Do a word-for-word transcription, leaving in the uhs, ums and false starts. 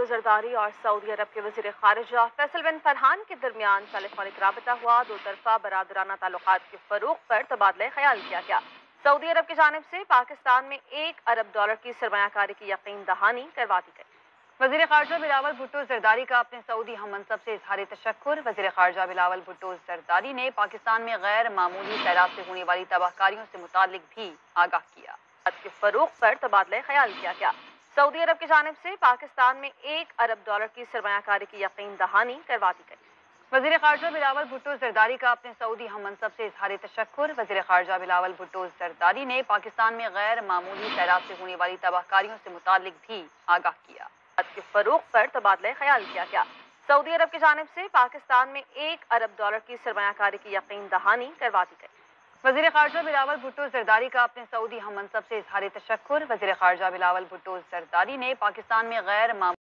भुट्टो जरदारी और सऊदी अरब के वज़ीर ख़ारिजा फैसल बिन फरहान के दरमियान टेलीफोनिक राबता हुआ। दो तरफा बरादराना ताल्लुकात के फ़रोग़ पर तबादला ख्याल किया गया। सऊदी अरब की जानिब से पाकिस्तान में एक अरब डॉलर की सरमायाकारी की यकीन दहानी करवा दी गई। वज़ीर ख़ारिजा बिलावल भुट्टो जरदारी का अपने सऊदी हम मनसब से इज़हार तशक्कुर। वज़ीर ख़ारिजा बिलावल भुट्टो जरदारी ने पाकिस्तान में गैर मामूली सैलाब से होने वाली तबाहकारियों से मुताल्लिक भी आगाह किया। के फ़रोग़ पर तबादला ख्याल किया गया। सऊदी अरब की जानिब से पाकिस्तान में एक अरब डॉलर की सरमायाकारी की यकीन दहानी करवा दी गई। वज़ीर ख़ारिजा बिलावल भुट्टो जरदारी का अपने सऊदी हम मनसब से इज़हार तशक्कुर। वज़ीर ख़ारिजा बिलावल भुट्टो जरदारी ने पाकिस्तान में गैर मामूली सैलाब से होने वाली तबाहकारियों से मुताल्लिक भी आगाह किया। के फ़रोग़ पर तबादला ख्याल किया गया। सऊदी अरब की जानिब से पाकिस्तान में एक अरब डॉलर की सरमायाकारी की यकीन दहानी करवा दी गई। वज़ीर ख़ारिजा बिलावल भुट्टो जरदारी का अपने सऊदी हम मनसब से इज़हार तशक्कुर। वज़ीर ख़ारिजा बिलावल भुट्टो जरदारी ने पाकिस्तान में गैर